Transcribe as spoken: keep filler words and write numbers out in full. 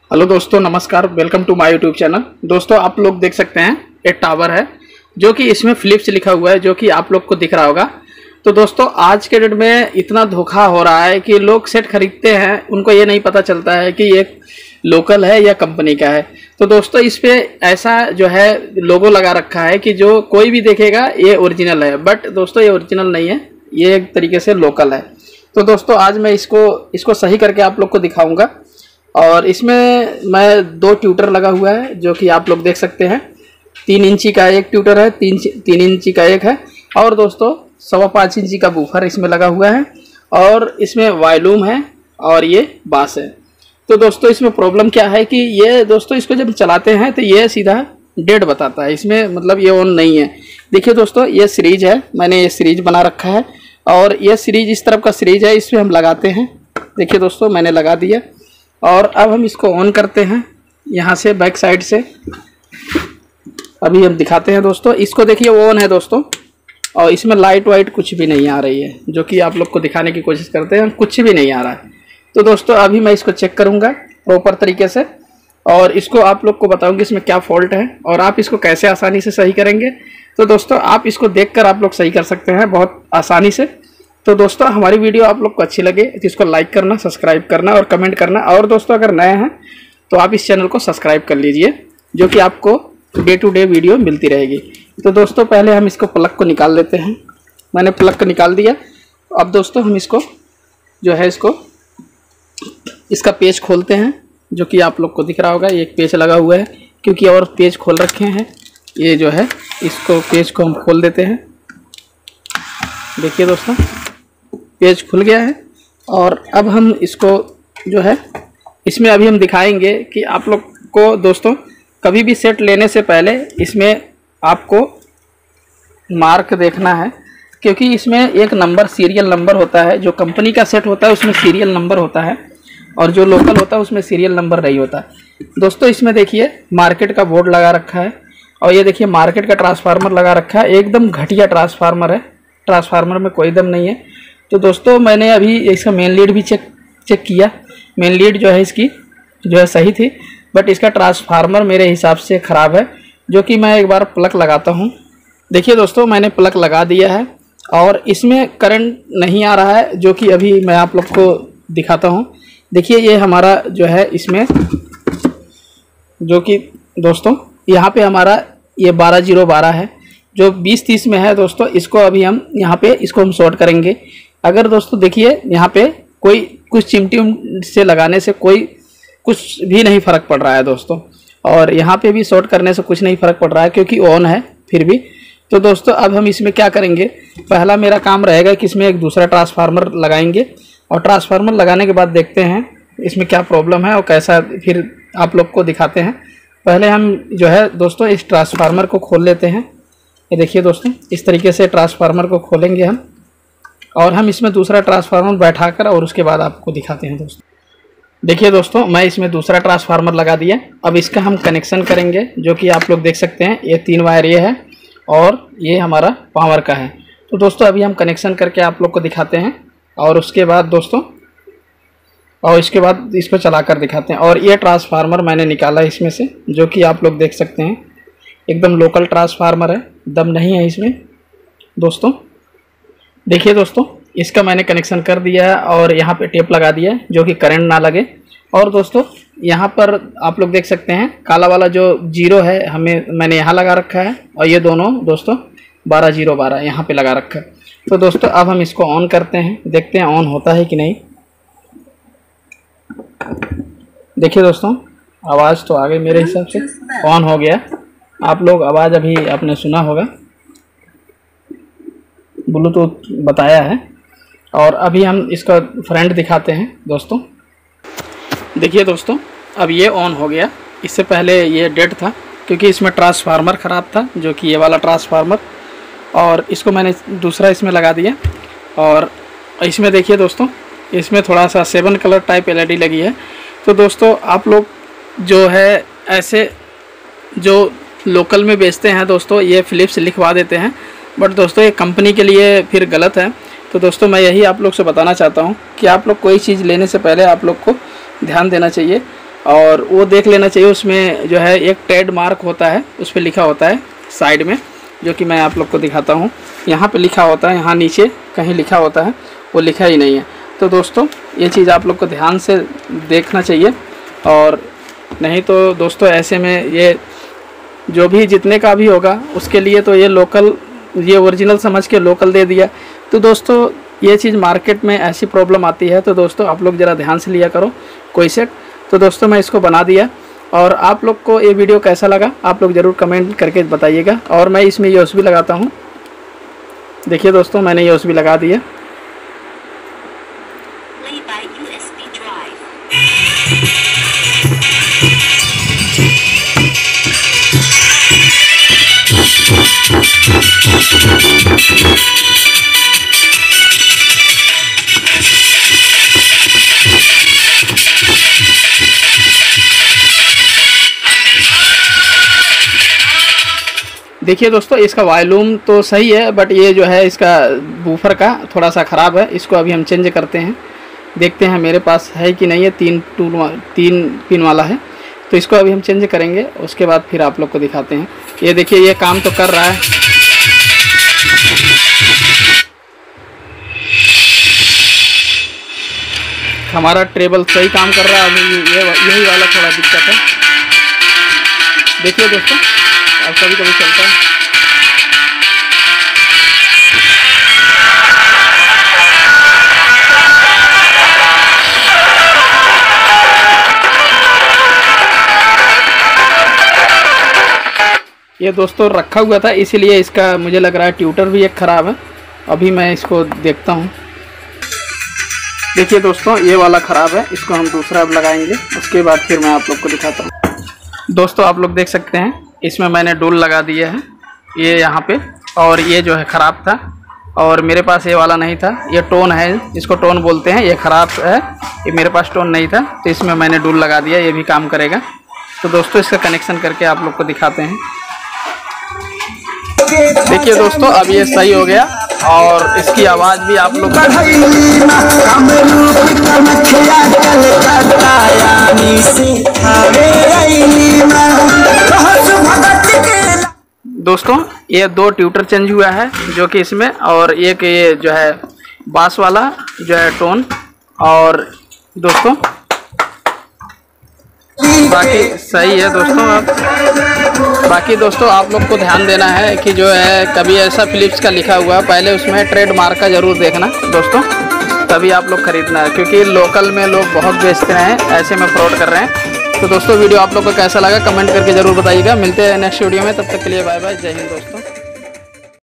Hello दोस्तों, नमस्कार। Welcome to my YouTube channel. दोस्तों, आप लोग देख सकते हैं एक टावर है जो कि इसमें फिलिप्स लिखा हुआ है, जो कि आप लोग को दिख रहा होगा। तो दोस्तों, आज के डेट में इतना धोखा हो रहा है कि लोग सेट खरीदते हैं, उनको ये नहीं पता चलता है कि ये लोकल है या कंपनी का है। तो दोस्तों, इस पे ऐसा जो है लोगो लगा रखा है कि जो कोई भी देखेगा ये ओरिजिनल है, बट दोस्तों ये ओरिजिनल नहीं है, ये एक तरीके से लोकल है। तो दोस्तों, आज मैं इसको इसको सही करके आप लोग को दिखाऊंगा। और इसमें मैं दो ट्यूटर लगा हुआ है जो कि आप लोग देख सकते हैं। तीन इंची का एक ट्यूटर है, तीन तीन इंची का एक है, और दोस्तों सवा पाँच इंची का बूफर इसमें लगा हुआ है, और इसमें वॉल्यूम है और ये बास है। तो दोस्तों, इसमें प्रॉब्लम क्या है कि ये दोस्तों इसको जब चलाते हैं तो ये सीधा डेड बताता है, इसमें मतलब ये ऑन नहीं है। देखिए दोस्तों, ये सीरीज है, मैंने ये सीरीज बना रखा है, और ये सीरीज इस तरफ का सीरीज है, इसमें हम लगाते हैं। देखिए दोस्तों, मैंने लगा दिया, और अब हम इसको ऑन करते हैं यहाँ से बैक साइड से। अभी हम दिखाते हैं दोस्तों, इसको देखिए वो ऑन है दोस्तों, और इसमें लाइट वाइट कुछ भी नहीं आ रही है, जो कि आप लोग को दिखाने की कोशिश करते हैं, कुछ भी नहीं आ रहा है। तो दोस्तों, अभी मैं इसको चेक करूँगा प्रॉपर तरीके से, और इसको आप लोग को बताऊँगी इसमें क्या फॉल्ट है और आप इसको कैसे आसानी से सही करेंगे। तो दोस्तों, आप इसको देख कर आप लोग सही कर सकते हैं बहुत आसानी से। तो दोस्तों, हमारी वीडियो आप लोग को अच्छी लगे तो इसको लाइक करना, सब्सक्राइब करना और कमेंट करना। और दोस्तों, अगर नए हैं तो आप इस चैनल को सब्सक्राइब कर लीजिए, जो कि आपको डे टू डे वीडियो मिलती रहेगी। तो दोस्तों, पहले हम इसको प्लग को निकाल लेते हैं। मैंने प्लग को निकाल दिया। अब दोस्तों, हम इसको जो है इसको इसका पेज खोलते हैं, जो कि आप लोग को दिख रहा होगा। ये एक पेज लगा हुआ है, क्योंकि और पेज खोल रखे हैं। ये जो है इसको पेज को हम खोल देते हैं। देखिए दोस्तों, पेज खुल गया है। और अब हम इसको जो है इसमें अभी हम दिखाएंगे कि आप लोग को दोस्तों कभी भी सेट लेने से पहले इसमें आपको मार्क देखना है, क्योंकि इसमें एक नंबर सीरियल नंबर होता है। जो कंपनी का सेट होता है उसमें सीरियल नंबर होता है, और जो लोकल होता है उसमें सीरियल नंबर नहीं होता। दोस्तों, इसमें देखिए मार्केट का बोर्ड लगा रखा है, और ये देखिए मार्केट का ट्रांसफार्मर लगा रखा है। एकदम घटिया ट्रांसफार्मर है, ट्रांसफार्मर में कोई दम नहीं है। तो दोस्तों, मैंने अभी इसका मेन लीड भी चेक चेक किया। मेन लीड जो है इसकी जो है सही थी, बट इसका ट्रांसफार्मर मेरे हिसाब से ख़राब है, जो कि मैं एक बार प्लग लगाता हूँ। देखिए दोस्तों, मैंने प्लग लगा दिया है, और इसमें करंट नहीं आ रहा है, जो कि अभी मैं आप लोग को दिखाता हूँ। देखिए, ये हमारा जो है इसमें जो कि दोस्तों यहाँ पे हमारा ये बारह जीरो बारह है, जो बीस तीस में है दोस्तों। इसको अभी हम यहाँ पे इसको हम शॉर्ट करेंगे। अगर दोस्तों देखिए यहाँ पे कोई कुछ चिमटी से लगाने से कोई कुछ भी नहीं फ़र्क पड़ रहा है दोस्तों, और यहाँ पे भी शॉर्ट करने से कुछ नहीं फ़र्क पड़ रहा है, क्योंकि ऑन है फिर भी। तो दोस्तों, अब हम इसमें क्या करेंगे, पहला मेरा काम रहेगा कि इसमें एक दूसरा ट्रांसफार्मर लगाएंगे, और ट्रांसफार्मर लगाने के बाद देखते हैं इसमें क्या प्रॉब्लम है और कैसा फिर आप लोग को दिखाते हैं। पहले हम जो है दोस्तों इस ट्रांसफार्मर को खोल लेते हैं। ये देखिए दोस्तों, इस तरीके से ट्रांसफार्मर को खोलेंगे हम, और हम इसमें दूसरा ट्रांसफार्मर बैठाकर और उसके बाद आपको दिखाते हैं दोस्तों। देखिए दोस्तों, मैं इसमें दूसरा ट्रांसफार्मर लगा दिया। अब इसका हम कनेक्शन करेंगे, जो कि आप लोग देख सकते हैं। ये तीन वायर ये है, और ये हमारा पावर का है। तो दोस्तों, अभी हम कनेक्शन करके आप लोग को दिखाते हैं, और उसके बाद दोस्तों और इसके बाद इसको चलाकर दिखाते हैं। और ये ट्रांसफार्मर मैंने निकाला इसमें से, जो कि आप लोग देख सकते हैं। एकदम लोकल ट्रांसफार्मर है, दम नहीं है इसमें दोस्तों। देखिए दोस्तों, इसका मैंने कनेक्शन कर दिया है, और यहाँ पे टेप लगा दिया है, जो कि करंट ना लगे। और दोस्तों, यहाँ पर आप लोग देख सकते हैं काला वाला जो जीरो है हमें मैंने यहाँ लगा रखा है, और ये दोनों दोस्तों बारह जीरो बारह यहाँ पे लगा रखा है। तो दोस्तों, अब हम इसको ऑन करते हैं, देखते हैं ऑन होता है कि नहीं। देखिए दोस्तों, आवाज़ तो आ गई मेरे हिसाब से, ऑन हो गया। आप लोग आवाज़ अभी आपने सुना होगा, ब्लूटूथ बताया है। और अभी हम इसका फ्रंट दिखाते हैं दोस्तों। देखिए दोस्तों, अब ये ऑन हो गया। इससे पहले ये डेड था, क्योंकि इसमें ट्रांसफार्मर ख़राब था, जो कि ये वाला ट्रांसफार्मर। और इसको मैंने दूसरा इसमें लगा दिया। और इसमें देखिए दोस्तों, इसमें थोड़ा सा सेवन कलर टाइप एलईडी लगी है। तो दोस्तों, आप लोग जो है ऐसे जो लोकल में बेचते हैं दोस्तों, ये फिलिप्स लिखवा देते हैं, बट दोस्तों ये कंपनी के लिए फिर गलत है। तो दोस्तों, मैं यही आप लोग से बताना चाहता हूँ कि आप लोग कोई चीज़ लेने से पहले आप लोग को ध्यान देना चाहिए। और वो देख लेना चाहिए। उसमें जो है एक ट्रेड मार्क होता है, उस पर लिखा होता है साइड में, जो कि मैं आप लोग को दिखाता हूँ। यहाँ पे लिखा होता है, यहाँ नीचे कहीं लिखा होता है, वो लिखा ही नहीं है। तो दोस्तों ये चीज़ आप लोग को ध्यान से देखना चाहिए, और नहीं तो दोस्तों ऐसे में ये जो भी जितने का भी होगा उसके लिए तो ये लोकल, ये ओरिजिनल समझ के लोकल दे दिया। तो दोस्तों ये चीज़ मार्केट में ऐसी प्रॉब्लम आती है, तो दोस्तों आप लोग ज़रा ध्यान से लिया करो कोई सेट। तो दोस्तों मैं इसको बना दिया, और आप लोग को ये वीडियो कैसा लगा आप लोग ज़रूर कमेंट करके बताइएगा। और मैं इसमें यूएसबी लगाता हूँ। देखिए दोस्तों मैंने यूएसबी लगा दिया। देखिए दोस्तों इसका वॉल्यूम तो सही है, बट ये जो है इसका बूफर का थोड़ा सा ख़राब है। इसको अभी हम चेंज करते हैं, देखते हैं मेरे पास है कि नहीं है। तीन टूल तीन पिन वाला है, तो इसको अभी हम चेंज करेंगे, उसके बाद फिर आप लोग को दिखाते हैं। ये देखिए ये काम तो कर रहा है। हमारा ट्रेबल सही काम कर रहा है। अभी ये यही वाला थोड़ा दिक्कत है। देखिए दोस्तों अब कभी कभी चलता है। ये दोस्तों रखा हुआ था, इसीलिए इसका मुझे लग रहा है ट्यूटर भी एक ख़राब है। अभी मैं इसको देखता हूँ। देखिए दोस्तों ये वाला ख़राब है, इसको हम दूसरा अब लगाएंगे, उसके बाद फिर मैं आप लोग को दिखाता हूँ। दोस्तों आप लोग देख सकते हैं इसमें मैंने डोल लगा दिया है ये यहाँ पे, और ये जो है ख़राब था, और मेरे पास ये वाला नहीं था। ये टोन है, इसको टोन बोलते हैं, ये ख़राब है, ये मेरे पास टोन नहीं था, तो इसमें मैंने डोल लगा दिया, ये भी काम करेगा। तो दोस्तों इसका कनेक्शन करके आप लोग को दिखाते हैं। देखिए दोस्तों अब ये सही हो गया, और इसकी आवाज़ भी आप लोग दोस्तों ये दो ट्यूटर चेंज हुआ है जो कि इसमें, और एक ये जो है बास वाला जो है टोन। और दोस्तों बाकी सही है दोस्तों। आप बाकी दोस्तों आप लोग को ध्यान देना है कि जो है कभी ऐसा फिलिप्स का लिखा हुआ है, पहले उसमें ट्रेड मार्क का ज़रूर देखना दोस्तों, तभी आप लोग खरीदना है, क्योंकि लोकल में लोग बहुत बेचते हैं, ऐसे में फ्रॉड कर रहे हैं। तो दोस्तों वीडियो आप लोग को कैसा लगा कमेंट करके ज़रूर बताइएगा। मिलते हैं नेक्स्ट वीडियो में, तब तक के लिए बाय बाय, जय हिंद दोस्तों।